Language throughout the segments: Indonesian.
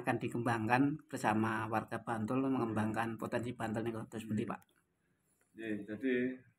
akan dikembangkan bersama warga Bantul mengembangkan potensi Bantul nih terus seperti Pak. Jadi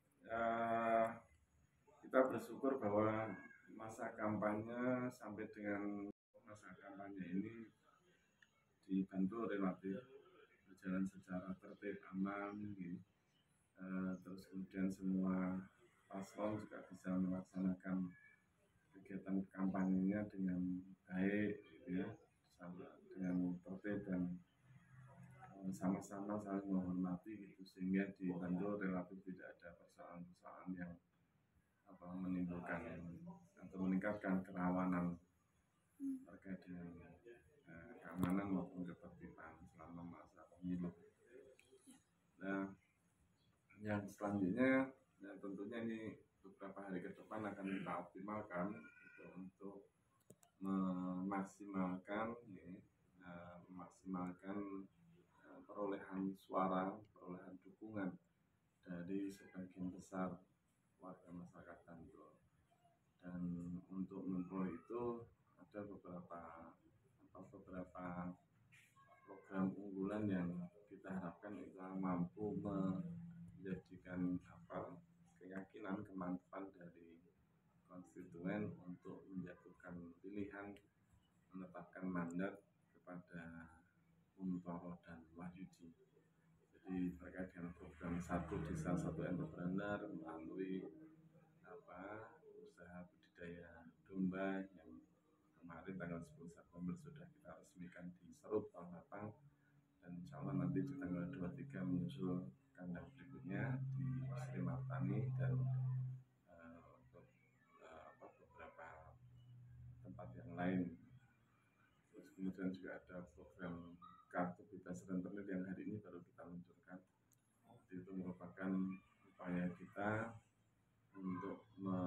kita bersyukur bahwa masa kampanye sampai dengan masa kampanye ini di Bantul relatif berjalan secara tertib, aman, gitu. Terus kemudian semua paslon juga bisa melaksanakan kegiatan kampanyenya dengan baik, gitu ya, dengan tertib dan sama-sama saling menghormati, gitu, sehingga di Bantul relatif tidak ada persoalan-persoalan yang menimbulkan atau meningkatkan kerawanan terkait dengan keamanan maupun ketertiban selama masa pemilu. Nah, yang selanjutnya, tentunya ini beberapa hari ke depan akan kita optimalkan untuk memaksimalkan perolehan suara, perolehan dukungan dari sebagian besar warga masyarakat Bantul. Dan untuk memperoleh itu ada beberapa program unggulan yang kita harapkan itu mampu menjadikan keyakinan kemantapan dari konstituen untuk menjatuhkan pilihan menetapkan mandat kepada Muntoro dan Wahyudi. Jadi terkait dengan program satu desa satu entrepreneur melalui usaha budidaya domba yang kemarin tanggal 10 September sudah kita resmikan di Serut Palmatang, dan insya Allah nanti di tanggal 23 menyusul kandang berikutnya di Sri Martani dan beberapa tempat yang lain. Terus kemudian juga ada program kartu bebas rentenir yang hari ini baru kita luncurkan. Itu merupakan upaya kita untuk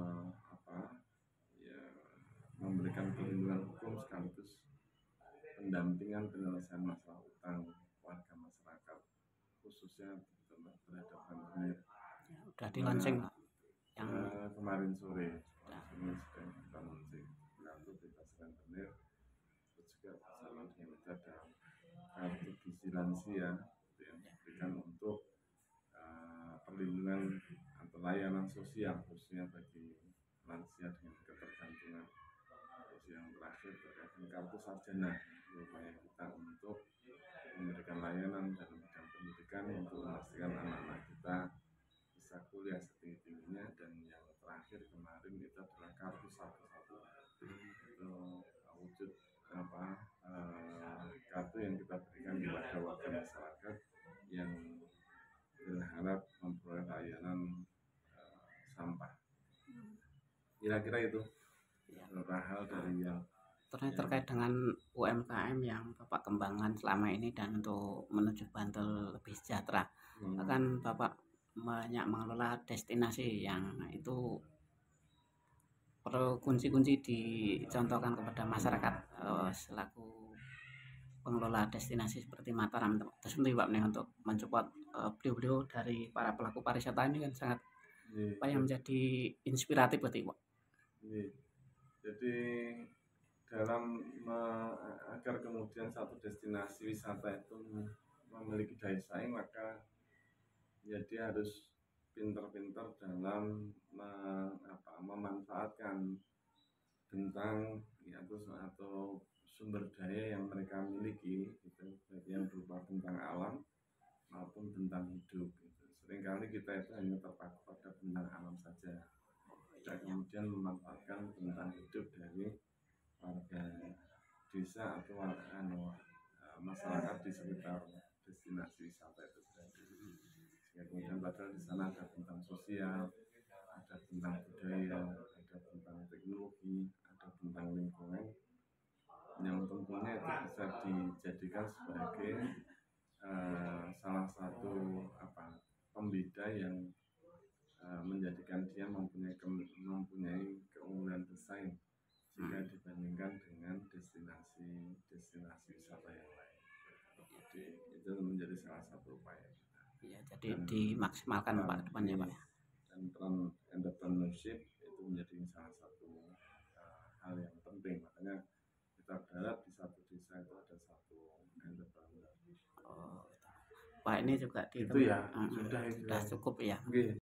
memberikan perlindungan hukum sekaligus pendampingan penyelesaian masalah utang warga masyarakat, khususnya terhadap rentenir. Udah di-launching yang kemarin sore ini sedang kita launching kartu bebas rentenir. Terus juga bersama dengan itu ada kartu gizi-lansia yang diberikan untuk perlindungan atau layanan sosial khususnya bagi lansia dengan ketergantungan. Terus yang terakhir terkait dengan kartu sarjana, upaya kita untuk memberikan layanan dalam bidang pendidikan untuk memastikan anak-anak kita bisa kuliah setinggi-tingginya. Dan yang terakhir kemarin itu adalah kartu satu-satu, itu wujud kartu yang kita berikan kepada warga masyarakat yang berharap memperoleh layanan sampah. Kira-kira itu beberapa hal dari yang terkait dengan UMKM yang Bapak kembangkan selama ini dan untuk menuju Bantul lebih sejahtera. Kan Bapak banyak mengelola destinasi yang itu perlu kunci-kunci dicontohkan kepada masyarakat selaku pengelola destinasi seperti Mataram. Terus Pak nih untuk mensupport beliau-beliau dari para pelaku pariwisata ini kan sangat yang menjadi inspiratif berarti Pak. Jadi dalam agar kemudian satu destinasi wisata itu memiliki daya saing, maka ya dia harus pintar-pintar dalam memanfaatkan tentang atau sumber daya yang mereka miliki, gitu, baik yang berupa bentang alam maupun bentang hidup. Gitu. Seringkali kita itu hanya terpaku pada bentang alam saja, dan kemudian memanfaatkan bentang hidup dari warga desa atau masyarakat di sekitar destinasi wisata itu sendiri. Kemudian padahal di sana ada tentang sosial, ada tentang budaya, ada tentang teknologi, ada tentang lingkungan, yang tentunya itu bisa dijadikan sebagai salah satu pembeda yang menjadikan dia mempunyai keunggulan bersaing jika dibandingkan dengan destinasi wisata yang lain. Jadi itu menjadi salah satu upaya kita. Ya, jadi dimaksimalkan Pak depannya Pak. Dan peran entrepreneurship itu menjadi salah satu hal yang penting. Makanya kita berharap di satu desa itu ada satu Pak ini juga itu ya sudah itu sudah cukup ya. Oke.